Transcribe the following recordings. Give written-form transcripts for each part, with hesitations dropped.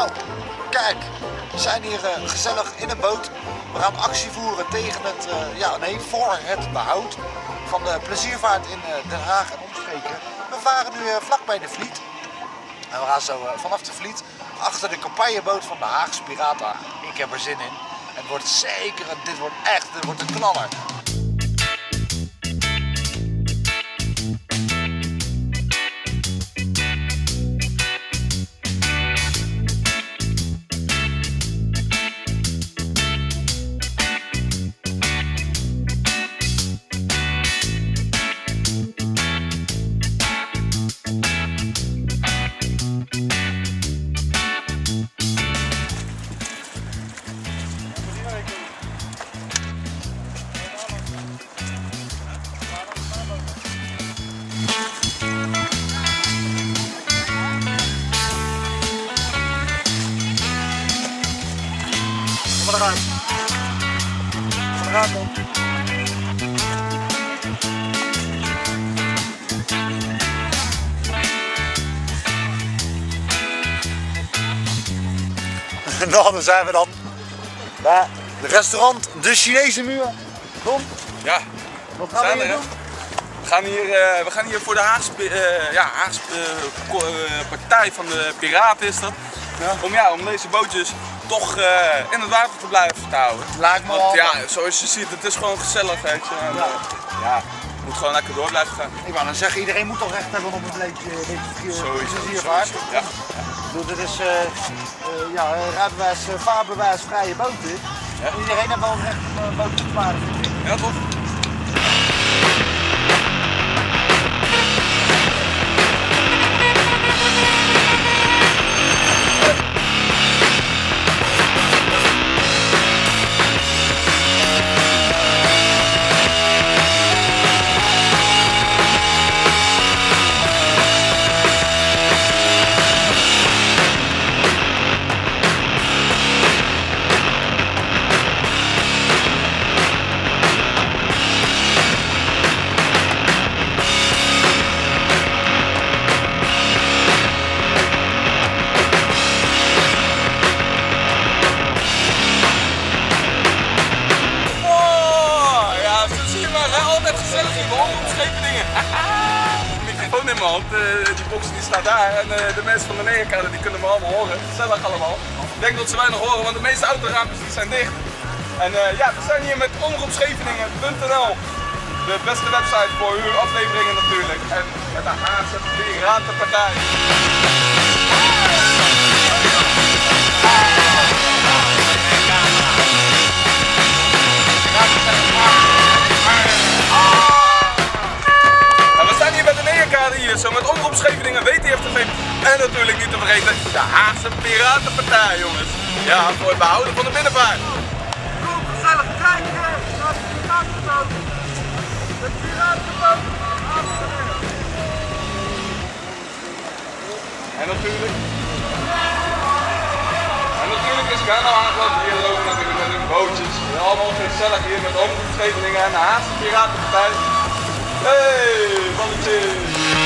Nou, kijk, we zijn hier gezellig in een boot. We gaan actie voeren tegen het, voor het behoud van de pleziervaart in Den Haag en omstreken. We varen nu vlakbij de Vliet. En we gaan zo vanaf de Vliet achter de campagneboot van de Haagse Piraten. Ik heb er zin in. Het wordt zeker, dit wordt een knaller. Kom eruit. Kom eruit dan. Nou, dan zijn we dan bij het restaurant De Chinese Muur. Tom? Ja, wat gaan we hier doen? We gaan hier voor de Haagse partij van de piraten is dat. Ja. Om deze bootjes toch in het water te blijven houden. Lijkt me al. Ja, zoals je ziet, het is gewoon gezellig. Weet je. En, ja, het moet gewoon lekker door blijven gaan. Ik wou dan zeggen, iedereen moet toch recht hebben op een beetje pleziervaart. Ja. Dit is rijbewijs, vaarbewijs, vrije boten. Ja. Iedereen heeft wel recht op een boot te varen. Ja, toch? Microfoon in mijn hand, die box die staat daar en de mensen van de neerkade die kunnen me allemaal horen. Gezellig allemaal. Ik denk dat ze weinig horen, want de meeste autoraampjes zijn dicht. En we zijn hier met omroepscheveningen.nl, de beste website voor uw afleveringen natuurlijk. En met de Haagse Piratenpartij. Hier zo met Omroep Scheveningen, WTF-TV en natuurlijk niet te vergeten de Haagse Piratenpartij, jongens. Ja, voor het behouden van de binnenvaart. Kom gezellig kijken naar de piratenboot. De piratenboot. En natuurlijk is Ghana aangeland hier lopen natuurlijk met hun bootjes. Allemaal gezellig hier met Omroep Scheveningen en de Haagse Piratenpartij. Hey, balletjes!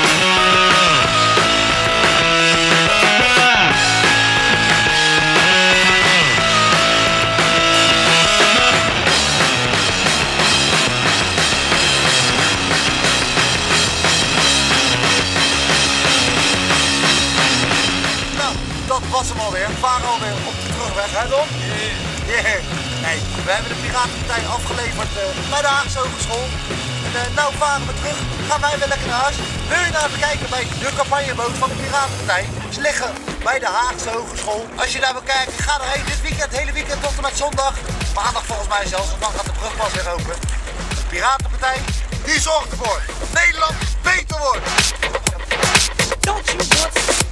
Nou, dat was hem alweer. We varen alweer op de terugweg, hè Don? Yeah. Nee, we hebben de Piratenpartij afgeleverd bij de Haagse Hogeschool. En nou varen we terug, gaan wij weer lekker naar huis. Wil je nou even kijken bij de campagneboot van de Piratenpartij? Ze liggen bij de Haagse Hogeschool. Als je daar wil kijken, ga erheen. Dit weekend, het hele weekend tot en met zondag. Maandag volgens mij zelfs, want dan gaat de brug pas weer open. De Piratenpartij, die zorgt ervoor dat Nederland beter wordt.